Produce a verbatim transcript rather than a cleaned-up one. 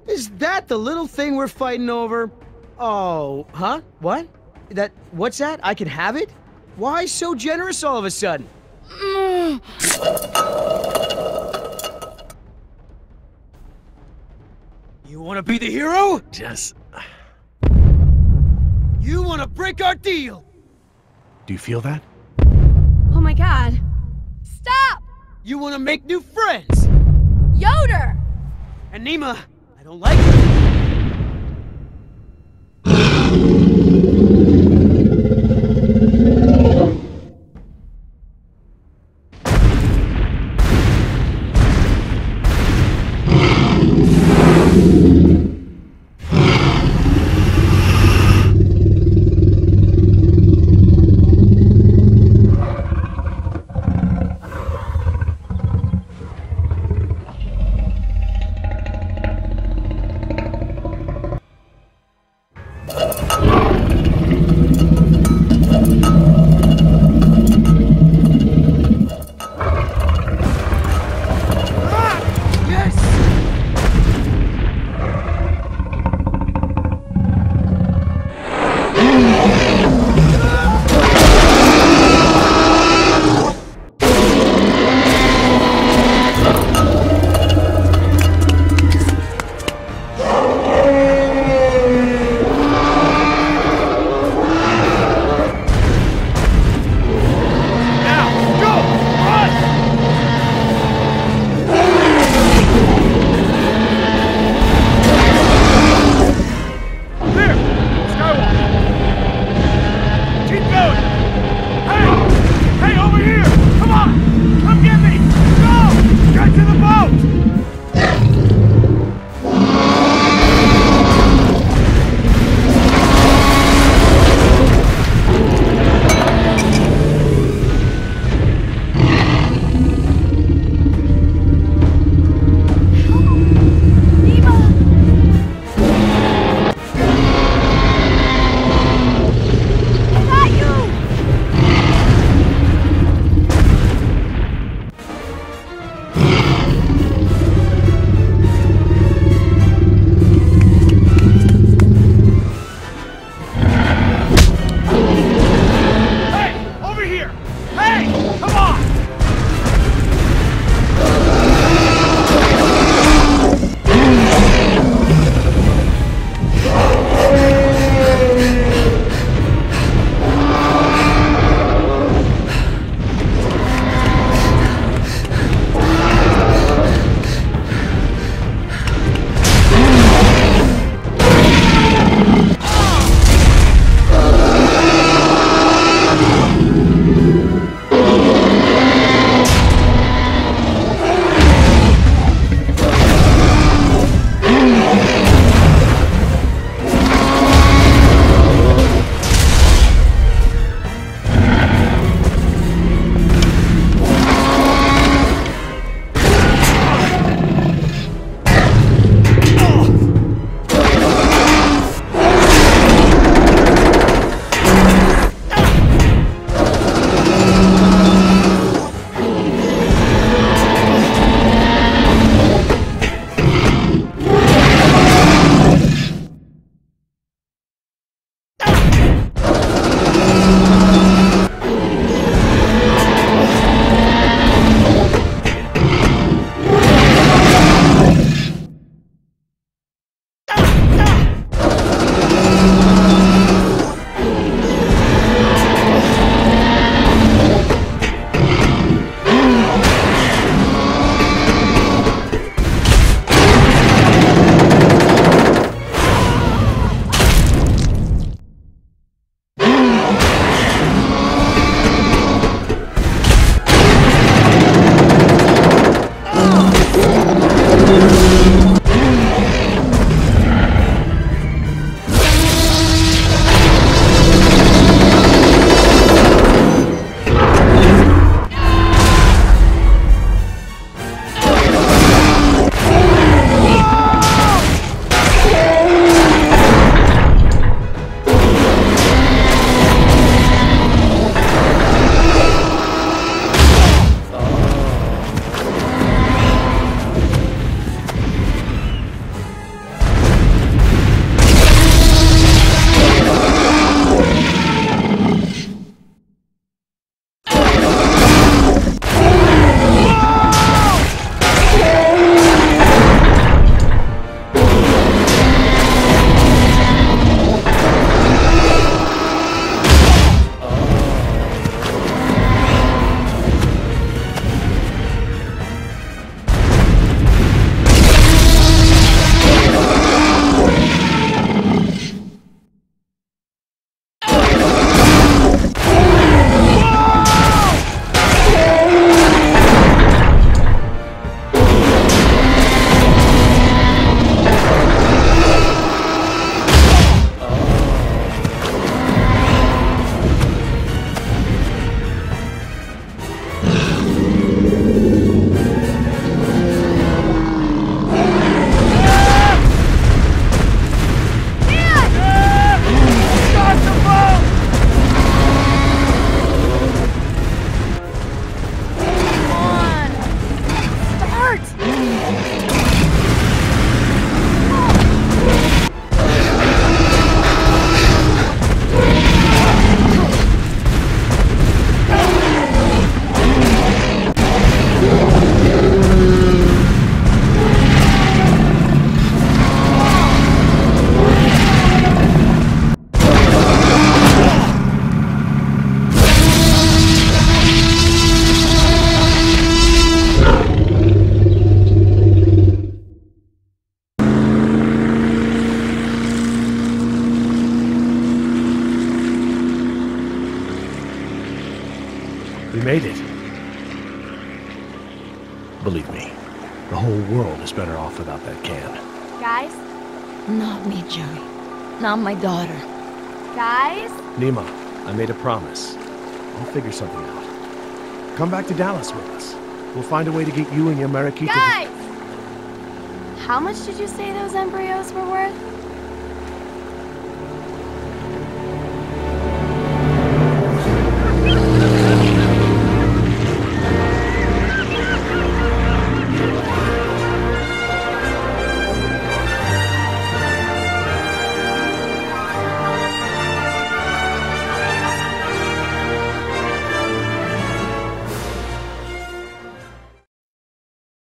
Is that the little thing we're fighting over? Oh, huh? What? That, what's that? I can have it? Why so generous all of a sudden? You wanna be the hero? Just... You wanna break our deal? Do you feel that? Oh my god. Stop! You wanna make new friends? Yoder! And Nima, I don't like it. We made it. Believe me, the whole world is better off without that can. Guys? Not me, Joey. Not my daughter. Guys? Nima, I made a promise. I'll figure something out. Come back to Dallas with us. We'll find a way to get you and your Mariquita... Guys! How much did you say those embryos were worth?